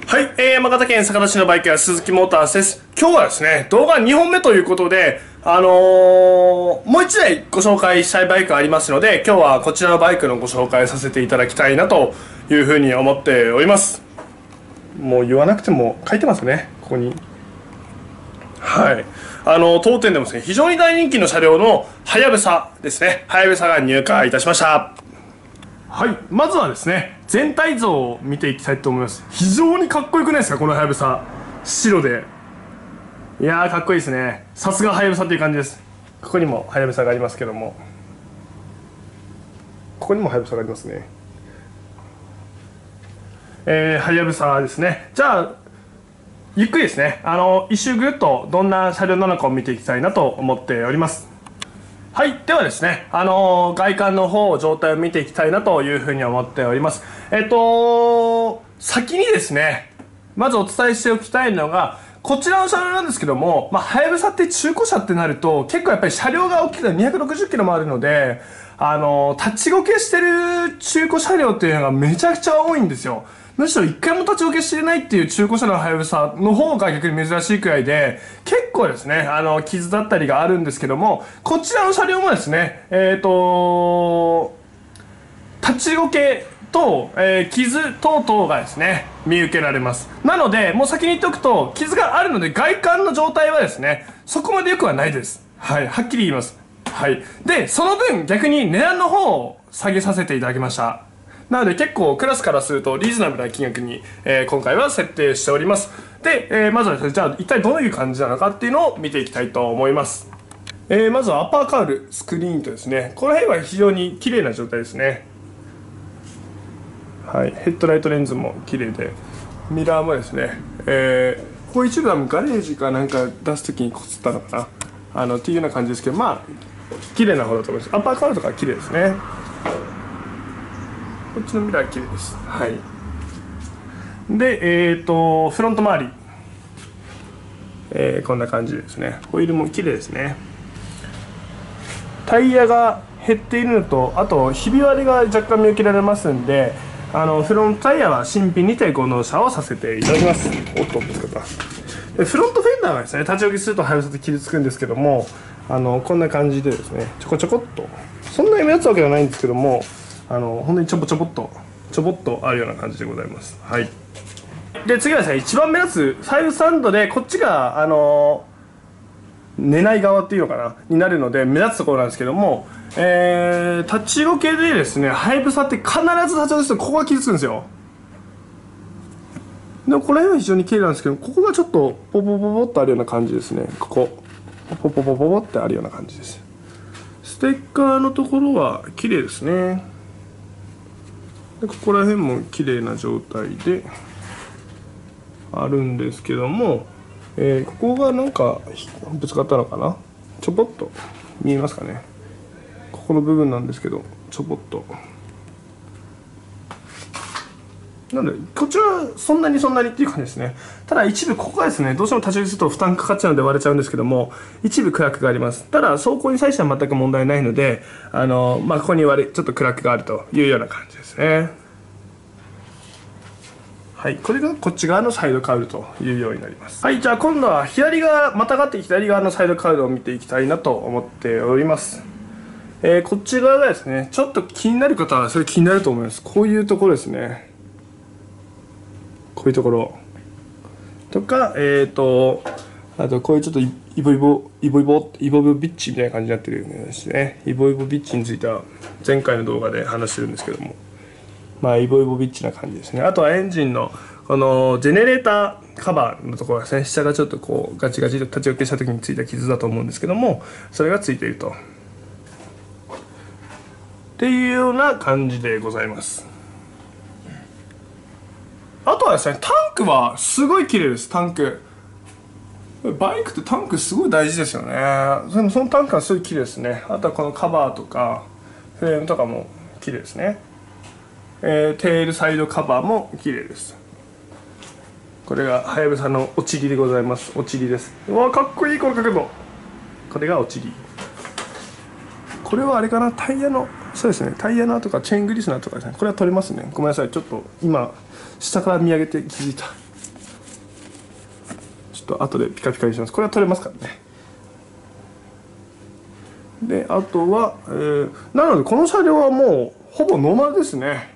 はい、山形県酒田市のバイク屋鈴木モータースです。今日はですね、動画2本目ということで、もう1台ご紹介したいバイクがありますので、今日はこちらのバイクのご紹介させていただきたいなというふうに思っております。もう言わなくても書いてますね、ここに。はい。当店でもですね、非常に大人気の車両のはやぶさですね。はやぶさが入荷いたしました。はい、まずはですね、全体像を見ていきたいと思います。非常にかっこよくないですか、このはやぶさ。白で。いやー、かっこいいですね。さすがはやぶさという感じです。ここにもはやぶさがありますけども。ここにもはやぶさがありますね。はやぶさですね。じゃあ、ゆっくりですね、一周ぐるっとどんな車両なのかを見ていきたいなと思っております。はい、ではですね、外観の方、状態を見ていきたいなというふうに思っております。先にですね、まずお伝えしておきたいのが、こちらの車両なんですけども、はやぶさって中古車ってなると、結構やっぱり車両が大きくて260キロもあるので、立ちこけしてる中古車両っていうのがめちゃくちゃ多いんですよ。むしろ一回も立ちこけしてないっていう中古車のはやぶさの方が逆に珍しいくらいで、結構ですね、傷だったりがあるんですけども、こちらの車両もですね、立ちこけと、傷等々がですね、見受けられます。なので、もう先に言っておくと、傷があるので外観の状態はですね、そこまで良くはないです。はい、はっきり言います。はい。で、その分逆に値段の方を下げさせていただきました。なので結構クラスからするとリーズナブルな金額に、今回は設定しております。で、まずはですね、じゃあ一体どういう感じなのかっていうのを見ていきたいと思います。まずはアッパーカウル、スクリーンとですね、この辺は非常に綺麗な状態ですね。はい、ヘッドライトレンズも綺麗で、ミラーもですね、ここ一部はガレージかなんか出すときにこすったのかな、っていうような感じですけど、まあ綺麗な方だと思います。アッパーカウルとか綺麗ですね。こっちのミラー綺麗です。はい。で、フロント周り、こんな感じですね。ホイールも綺麗ですね。タイヤが減っているのと、あとひび割れが若干見受けられますんで、フロントタイヤは新品にてご納車をさせていただきます。おっと、ぶつかった。フロントフェンダーがですね、立ち置きするとはやぶさって傷つくんですけども、こんな感じでですね、ちょこちょこっと、そんなに目立つわけではないんですけども、本当にちょぼっとあるような感じでございます。はい。で、次はですね、一番目立つ、サイドスタンドで、こっちが、寝ない側っていうのかなになるので目立つところなんですけども、立ちこけでですね、はやぶさって必ず立ちこけするとここが傷つくんですよ。でもこの辺は非常に綺麗なんですけど、ここがちょっとポポポポっとあるような感じですね。ここポポポポポってあるような感じです。ステッカーのところは綺麗ですね。でここら辺も綺麗な状態であるんですけども、ここがなんかぶつかったのかな、ちょぼっと見えますかね。ここの部分なんですけど、ちょぼっとなのでこっちはそんなにっていう感じですね。ただ一部ここがですね、どうしても立ち寄りすると負担かかっちゃうので割れちゃうんですけども、一部クラックがあります。ただ走行に際しては全く問題ないので、ここにちょっとクラックがあるというような感じですね。はい、これがこっち側のサイドカウルというようになります。はい、じゃあ今度は左側、またがって左側のサイドカウルを見ていきたいなと思っております。こっち側がですね、ちょっと気になる方はそれ気になると思います。こういうところですね。こういうところとか、あとこういうちょっとイボビッチみたいな感じになってるんですね。イボビッチについては前回の動画で話してるんですけども、イボビッチな感じですね。あとはエンジンのこのジェネレーターカバーのところですね、下がちょっとこうガチガチと立ち置きした時についた傷だと思うんですけども、それがついているとっていうような感じでございます。あとはですね、タンクはすごい綺麗です。タンク、バイクってタンクすごい大事ですよね。そのタンクはすごい綺麗ですね。あとはこのカバーとかフレームとかも綺麗ですね。テールサイドカバーも綺麗です。これがはやぶさのおちりでございます。おちりです。うわ、かっこいいこの角度。これがおちり。これはあれかな、タイヤの、そうですね、タイヤの跡かチェーングリスの跡かですね。これは取れますね。ごめんなさい、ちょっと今下から見上げて気づいた。 ょっと後でピカピカにします。これは取れますからね。であとは、なのでこの車両はもうほぼノーマルですね。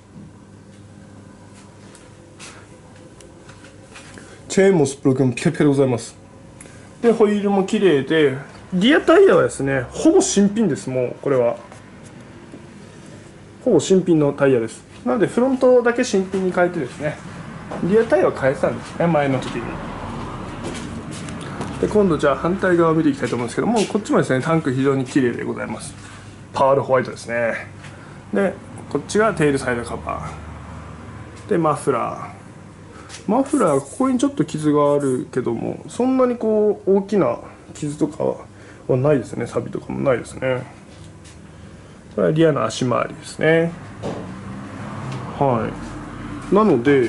チェーンもスプロケンもピカピカでございます。でホイールも綺麗で、リアタイヤはですねほぼ新品です。もうこれはほぼ新品のタイヤです。なのでフロントだけ新品に変えてですね、リアタイヤは変えてたんですね、前の時に。で今度じゃあ反対側を見ていきたいと思うんですけども、こっちもですねタンク非常に綺麗でございます。パールホワイトですね。でこっちがテールサイドカバーでマフラーここにちょっと傷があるけども、そんなにこう大きな傷とかはないですね。錆とかもないですね。これはリアの足回りですね。はい、なので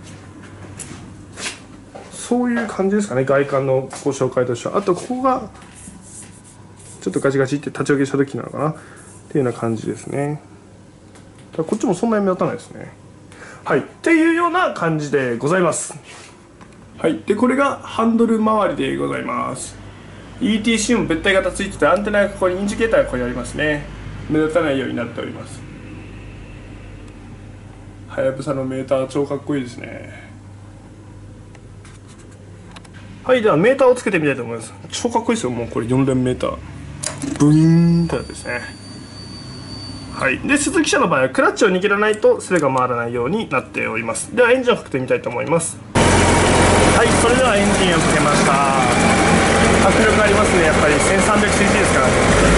そういう感じですかね、外観のご紹介としては。あとここがちょっとガチガチって立ち上げした時なのかなっていうような感じですね。こっちもそんなに目立たないですね。はい、っていうような感じでございます。はい、でこれがハンドル周りでございます。 ETC も別体型ついてて、アンテナがここに、インジケーターがここにありますね。目立たないようになっております。はやぶさのメーター超かっこいいですね。はい、ではメーターをつけてみたいと思います。超かっこいいですよ。もうこれ4連メーターブイーンってやつですね。はい、で鈴木車の場合はクラッチを握らないとスレが回らないようになっております。ではエンジンをかけてみたいと思います。はい、それではエンジンをかけました。迫力ありますね。やっぱり 1300cc ですからね。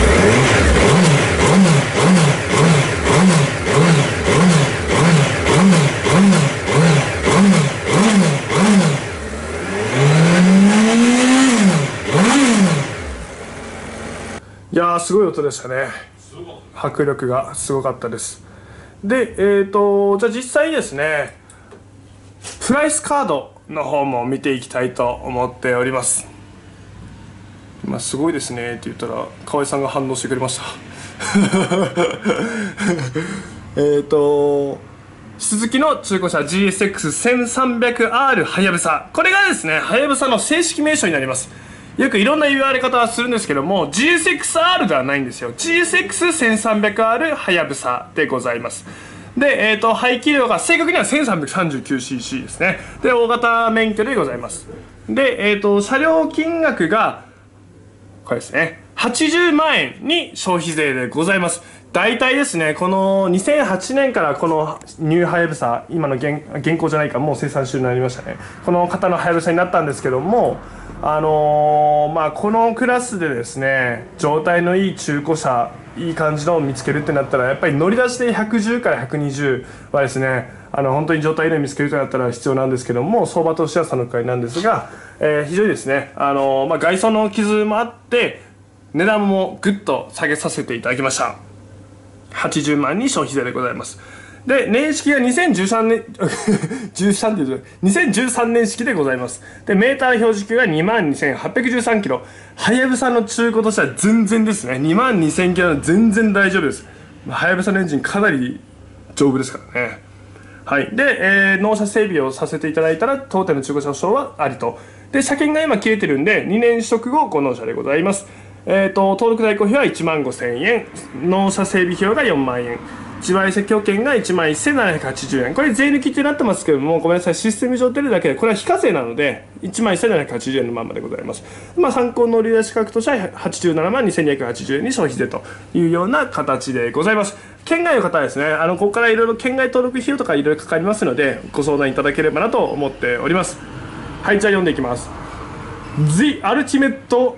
いやーすごい音でしたね。迫力がすごかったです。でじゃあ実際にですねプライスカードの方も見ていきたいと思っております。今すごいですねって言ったら河合さんが反応してくれましたスズキの中古車 GSX1300R はやぶさ、これがですねはやぶさの正式名称になります。よくいろんな言われ方はするんですけども GSX-R ではないんですよ。 GSX1300R はやぶさでございます。で、排気量が正確には 1339cc ですね。で大型免許でございます。で、車両金額がこれですね80万円に消費税でございます。大体ですねこの2008年からこのニューはやぶさ、今の現行じゃないかもう生産終了になりましたね。この方のはやぶさになったんですけども、このクラスでですね状態のいい中古車、いい感じのを見つけるってなったらやっぱり乗り出しで110から120はですね本当に状態いいのを見つけるとなったら必要なんですけども、相場としてはそのくらいなんですが、非常にですね外装の傷もあって値段もぐっと下げさせていただきました。80万に消費税でございます。で年式が2013年13って言うと2013年式でございます。でメーター表示級が22,813キロ、はやぶさの中古としては全然ですね。22,000キロは全然大丈夫です。はやぶさのエンジンかなり丈夫ですからね。はい、で、納車整備をさせていただいたら当店の中古車保証はありと。で車検が今切れてるんで2年取得後ご納車でございます。登録代行費は15,000円、納車整備費用が4万円、自賠責保険が11,780円。これ税抜きってなってますけども、ごめんなさい、システム上出るだけでこれは非課税なので11,780円のままでございます。参考乗り出し価格としては87万2,280円に消費税というような形でございます。県外の方はですねここからいろいろ県外登録費用とかいろいろかかりますのでご相談いただければなと思っております。はい、じゃあ読んでいきます。 The Ultimate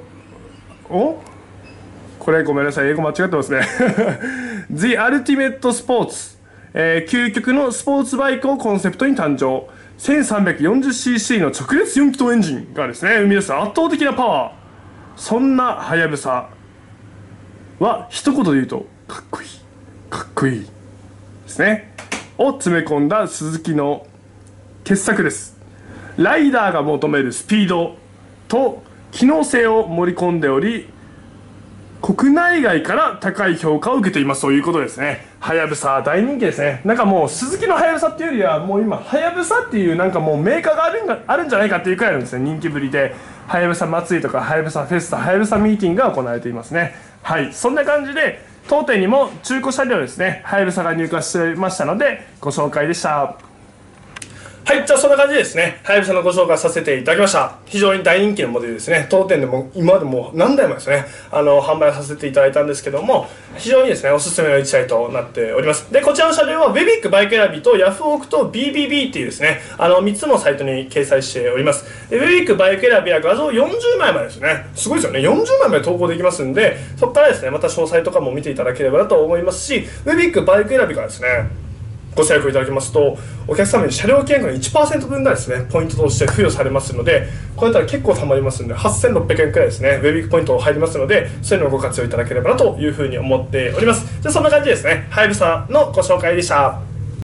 これごめんなさい、英語間違ってますねThe Ultimate Sports、究極のスポーツバイクをコンセプトに誕生。 1340cc の直列4気筒エンジンがですね生み出す圧倒的なパワー。そんなはやぶさは一言で言うとかっこいいかっこいいですねを詰め込んだスズキの傑作です。ライダーが求めるスピードと機能性を盛り込んでおり、 国内外から高い評価を受けていますということですね。はやぶさ大人気ですね。なんかもうスズキのはやぶさっていうよりはもう今はやぶさっていうなんかもうメーカーがあるんじゃないかっていうくらいなんですね、人気ぶりで。はやぶさ祭りとかはやぶさフェスタ、はやぶさミーティングが行われていますね。はい、そんな感じで当店にも中古車両ですね、はやぶさが入荷していましたのでご紹介でした。はい、じゃあそんな感じでですね、はやぶさのご紹介させていただきました。非常に大人気のモデルですね。当店でも今までも何台もですね、販売させていただいたんですけども、非常にですね、おすすめの1台となっております。で、こちらの車両は、ウェビックバイク選びとヤフオクと BBB っていうですね、3つのサイトに掲載しております。でウェビックバイク選びは画像40枚までですね、すごいですよね、40枚まで投稿できますんで、そこからですね、また詳細とかも見ていただければなと思いますし、ウェビックバイク選びからですね、ご制約いただきますとお客様に車両券が 1% 分がですねポイントとして付与されますので、これだったら結構たまりますので8600円くらいですねウェビックポイント入りますので、そういうのをご活用いただければなというふうに思っております。じゃあそんな感じですね、はやぶさのご紹介でした。